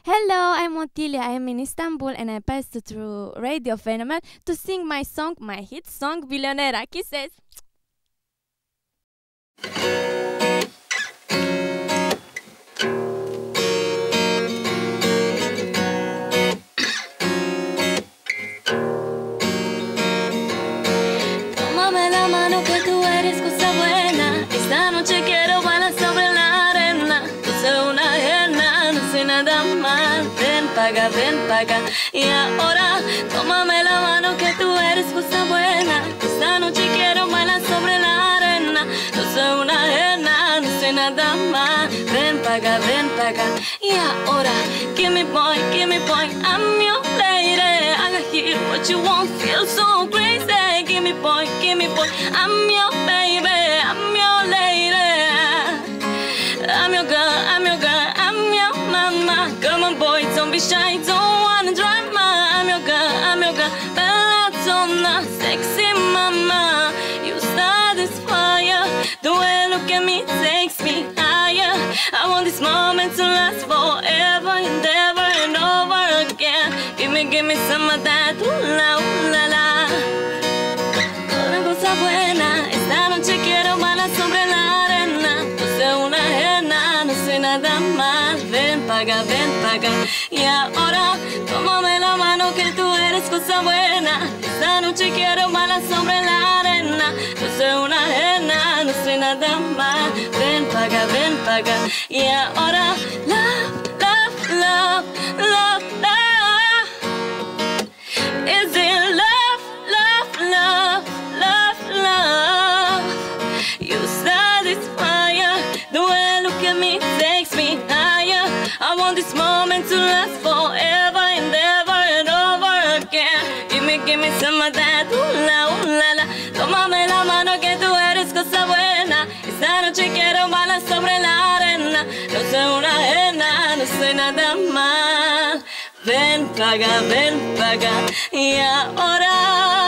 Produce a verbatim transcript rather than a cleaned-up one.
Hello, I'm Otilia. I am in Istanbul and I passed through Radio Phenomen to sing my song, my hit song, Billionera. Kisses. Tómame la mano que tú eres cosa buena. Esta noche quiero bailar sobre la arena. Tú soy una ajena, no soy nada más. Ven paga, ven paga. Y ahora tómame la mano que tú eres cosa buena. Esta noche quiero bailar sobre la arena. No soy una ajena, no soy nada más. Ven paga, ven paga. Y ahora give me boy, give me boy, I'm your lady. I got hear what you want, feel so crazy. Give me boy, give me boy, I'm your baby, I'm your lady. I'm your girl, I'm your girl, I'm your mama. Come on boy, don't be shy, don't wanna drama. I'm your girl, I'm your girl, Belladonna, sexy mama. You start this fire, the way you look at me takes me higher. I want this moment to last forever and ever and over again. Give me, give me some of that, ooh la, ooh la la. Buena. Esta noche quiero bailar sobre la arena. No soy una ajena, no soy nada más. Ven paga, ven paga. Y ahora tómame la mano que tú eres cosa buena. Esta noche quiero bailar sobre la arena. No soy una ajena, no soy nada más. Ven paga, ven paga. Y ahora love, love, love, love, love. Is it love, love, love? Love, you start this fire. The way you look at me takes me higher. I want this moment to last forever and ever and over again. Give me, give me some of that, ooh la, ooh la la. Tómame la mano que tú eres cosa buena. Esta noche quiero bailar sobre la arena. No soy una ajena, no soy nada más. Ven, paga, ven, paga. Y ahora